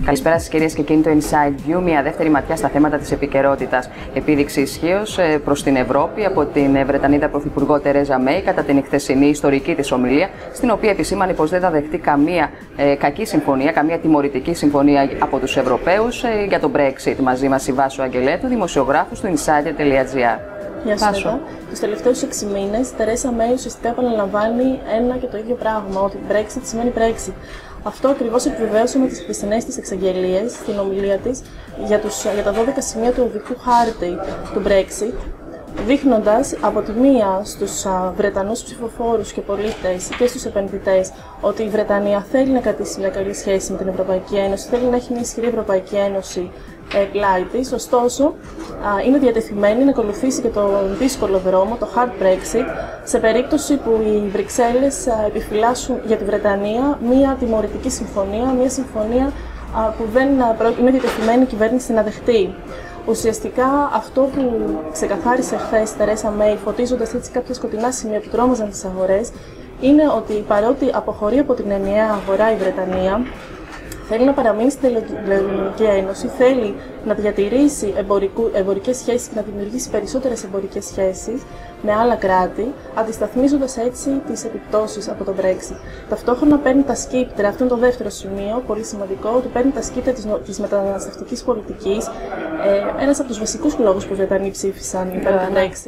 Καλησπέρα σας κυρίες και κύριοι, το Inside View, μια δεύτερη ματιά στα θέματα της επικαιρότητας. Επίδειξη ισχύως προς την Ευρώπη από την Βρετανίδα Πρωθυπουργό Τερέζα Μέη κατά την χθεσινή ιστορική της ομιλία, στην οποία επισήμανε πως δεν θα δεχτεί καμία κακή συμφωνία, καμία τιμωρητική συμφωνία από τους Ευρωπαίους για το Brexit. Μαζί μας η Βάσο Αγγελέτου, δημοσιογράφος του Insider.gr. Γεια σας. Τους τελευταίους 6 μήνες, η Τερέζα Μέη ουσιαστικά επαναλαμβάνει ένα και το ίδιο πράγμα, ότι Brexit σημαίνει Brexit. Αυτό ακριβώς επιβεβαίωσε με τις χθεσινές της εξαγγελίες στην ομιλία της για τα 12 σημεία του οδικού χάρτη του Brexit, δείχνοντας από τη μία στους Βρετανούς ψηφοφόρους και πολίτες και στους επενδυτές ότι η Βρετανία θέλει να κρατήσει μια καλή σχέση με την Ευρωπαϊκή Ένωση, θέλει να έχει μια ισχυρή Ευρωπαϊκή Ένωση πλάι της, ωστόσο είναι διατεθειμένη να ακολουθήσει και τον δύσκολο δρόμο, το hard Brexit, σε περίπτωση που οι Βρυξέλλες επιφυλάσσουν για τη Βρετανία μια τιμωρητική συμφωνία, μια συμφωνία που δεν είναι διατεθειμένη η κυβέρνηση να δεχτεί. Ουσιαστικά αυτό που ξεκαθάρισε χθες η Τερέζα Μέη, φωτίζοντας έτσι κάποια σκοτεινά σημεία που τρόμαζαν τις αγορές, είναι ότι παρότι αποχωρεί από την ενιαία αγορά η Βρετανία, θέλει να παραμείνει στην Ελληνική Ένωση, θέλει να διατηρήσει εμπορικές σχέσεις και να δημιουργήσει περισσότερες εμπορικές σχέσεις με άλλα κράτη, αντισταθμίζοντας έτσι τις επιπτώσεις από το Brexit. Ταυτόχρονα παίρνει τα σκύπτρα, αυτό είναι το δεύτερο σημείο, πολύ σημαντικό, ότι παίρνει τα σκύπτρα της μεταναστευτικής πολιτικής, ένας από τους βασικούς λόγους που οι Βρετανοί ψήφισαν υπέρ του Brexit,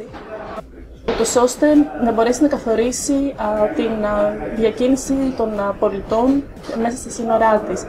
ούτως ώστε να μπορέσει να καθορίσει την διακίνηση των πολιτών μέσα στη σύνορά της.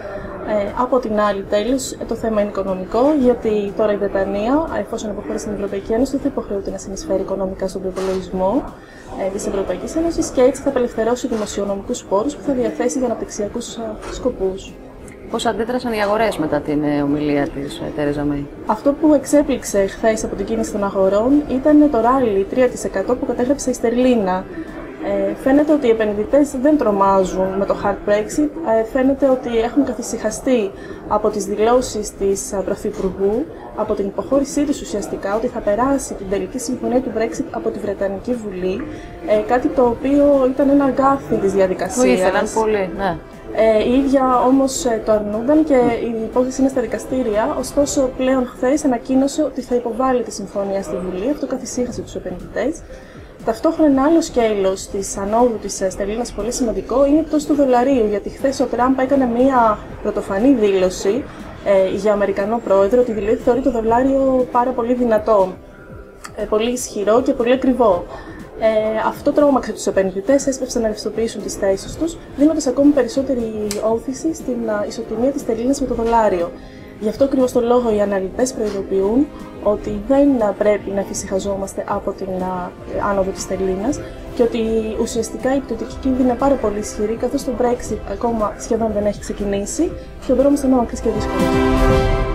Από την άλλη, τέλος, το θέμα είναι οικονομικό, γιατί τώρα η Βρετανία, εφόσον αποχωρήσει στην Ευρωπαϊκή Ένωση, δεν θα υποχρεούται να συνεισφέρει οικονομικά στον προϋπολογισμό της Ευρωπαϊκής Ένωσης και έτσι θα απελευθερώσει δημοσιονομικούς πόρους που θα διαθέσει για αναπτυξιακούς σκοπούς. Πώς αντέδρασαν οι αγορές μετά την ομιλία της Τερέζα Μέη? Αυτό που εξέπληξε χθες από την κίνηση των αγορών ήταν το ράλι 3% που κατέγραψε η Στερλίνα. Φαίνεται ότι οι επενδυτές δεν τρομάζουν με το hard Brexit, φαίνεται ότι έχουν καθησυχαστεί από τις δηλώσεις της Πρωθυπουργού, από την υποχώρησή της ουσιαστικά, ότι θα περάσει την τελική συμφωνία του Brexit από τη Βρετανική Βουλή, κάτι το οποίο ήταν ένα αγκάθι της διαδικασίας. Το ήθελαν πολύ, ναι. Η ίδια όμως το αρνούνταν και η υπόθεση είναι στα δικαστήρια, ωστόσο πλέον χθες ανακοίνωσε ότι θα υποβάλει τη συμφωνία στη Βουλή, αυτό καθησύχασε τους επενδυτές. Ταυτόχρονα ένα άλλο σκέλος της ανόδου της Στερλίνας πολύ σημαντικό είναι η πτώση του δολαρίου, γιατί χθες ο Τραμπ έκανε μία πρωτοφανή δήλωση για Αμερικανό πρόεδρο, ότι δηλαδή θεωρεί το δολάριο πάρα πολύ δυνατό, πολύ ισχυρό και πολύ ακριβό. Αυτό τρόμαξε τους επενδυτές, έσπευσαν να ρευστοποιήσουν τις θέσεις τους, δίνοντας ακόμη περισσότερη όθηση στην ισοτιμία της στερλίνας με το δολάριο. Γι' αυτό ακριβώς το λόγο οι αναλυτές προειδοποιούν ότι δεν πρέπει να εφησυχαζόμαστε από την άνοδο της στερλίνας και ότι ουσιαστικά η πτωτική κίνδυνη είναι πάρα πολύ ισχυρή, καθώς το Brexit ακόμα σχεδόν δεν έχει ξεκινήσει και ο δρόμος είναι μακρύς και δύσκολος.